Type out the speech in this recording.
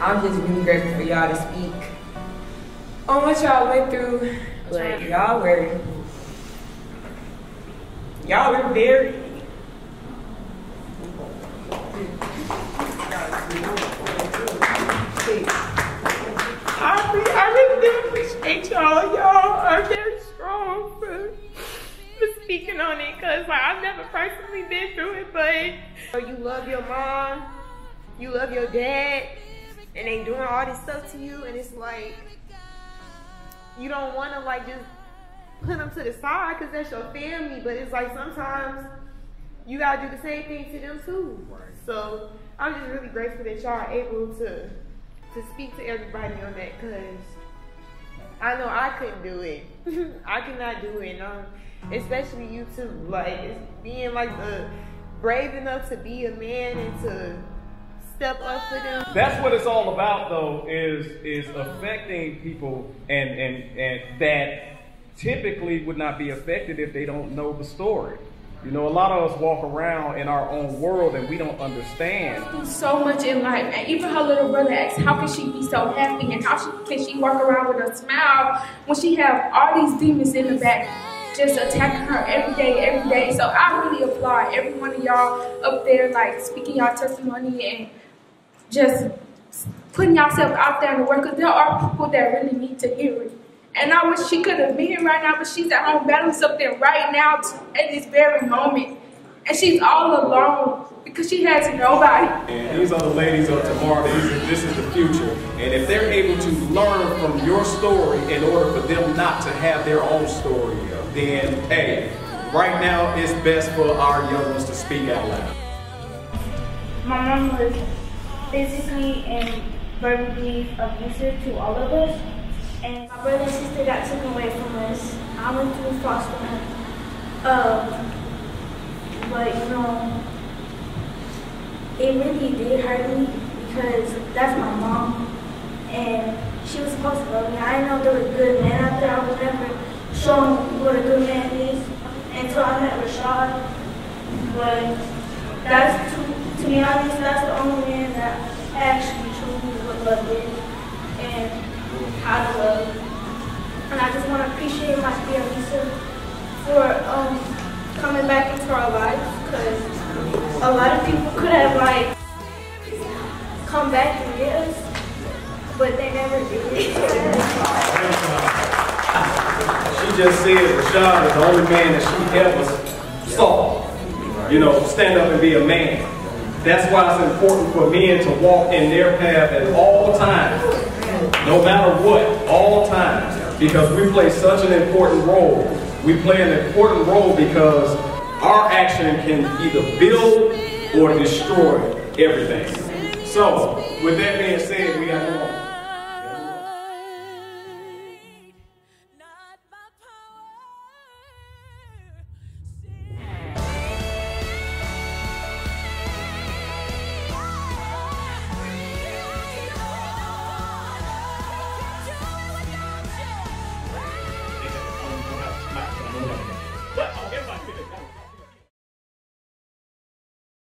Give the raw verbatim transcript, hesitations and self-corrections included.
I'm just really grateful for y'all to speak on what y'all went through. But y'all were, y'all were very, I, re I really do appreciate y'all. Y'all are very strong for, for speaking on it, because like, I've never personally been through it, but you love your mom, you love your dad, and they doing all this stuff to you, and it's like, you don't want to like just put them to the side because that's your family, but it's like sometimes you gotta do the same thing to them too. So I'm just really grateful that y'all are able to to speak to everybody on that, because I know I couldn't do it. I cannot do it, um, especially you too. Like, it's being like the brave enough to be a man and to step up for them. That's what it's all about, though, is is affecting people, and and and that typically would not be affected if they don't know the story. You know, a lot of us walk around in our own world and we don't understand. So much in life, and even her little brother asked, how can she be so happy, and how she, can she walk around with a smile when she have all these demons in the back just attacking her every day, every day. So I really applaud every one of y'all up there, like speaking y'all testimony and just putting yourself out there in the world, because there are people that really need to hear it. And I wish she could have been here right now, but she's at home battling something right now at this very moment. And she's all alone because she has nobody. And these are the ladies of tomorrow. These are, this is the future. And if they're able to learn from your story in order for them not to have their own story, then, hey, right now it's best for our young ones to speak out loud. My mom was physically and verbally abusive to all of us. And my brother and sister got taken away from us. I went through foster home. Um, but you know, it really did hurt me because that's my mom. And she was supposed to love me. I didn't know there was a good man out there. I was never shown what a good man is until I met Rashad. But that's, to, to be honest, that's the only man that actually showed me what love is and how to love. And I just want to appreciate my dear Lisa for um, coming back into our lives, because a lot of people could have like come back and get us, but they never did. She just said Rashad is the only man that she ever saw, you know, stand up and be a man. That's why it's important for men to walk in their path at all times, no matter what, all times, because we play such an important role. We play an important role because our action can either build or destroy everything. So, with that being said, we got more.